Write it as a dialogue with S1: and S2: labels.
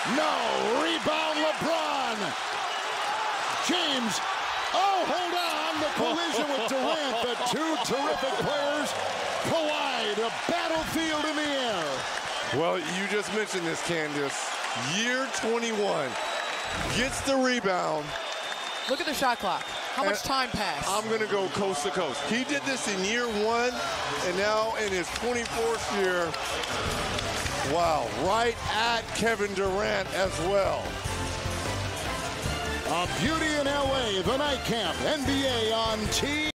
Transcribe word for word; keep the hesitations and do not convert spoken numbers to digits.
S1: No. Rebound LeBron. James. Oh, hold on. The collision with Durant. The two terrific players collide. A battlefield in the air.
S2: Well, you just mentioned this, Candace. Year twenty-one. Gets the rebound.
S3: Look at the shot clock. How much
S2: And
S3: time passed?
S2: I'm going to go coast to coast. He did this in year one, and now in his twenty-fourth year. Wow, right at Kevin Durant as well.
S1: A beauty in L A, the night camp, N B A on T V.